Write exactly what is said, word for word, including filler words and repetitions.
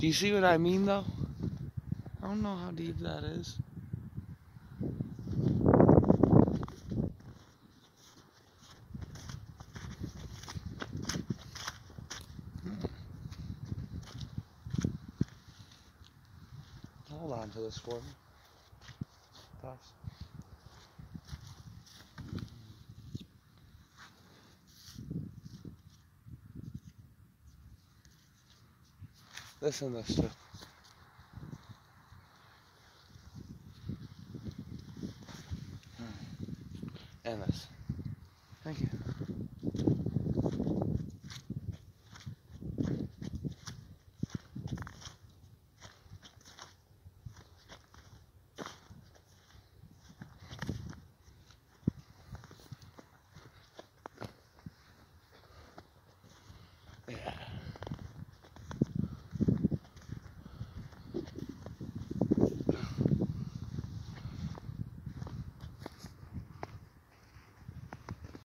Do you see what I mean, though? I don't know how deep that is. Hold on to this for me. Toss. Listen to this too.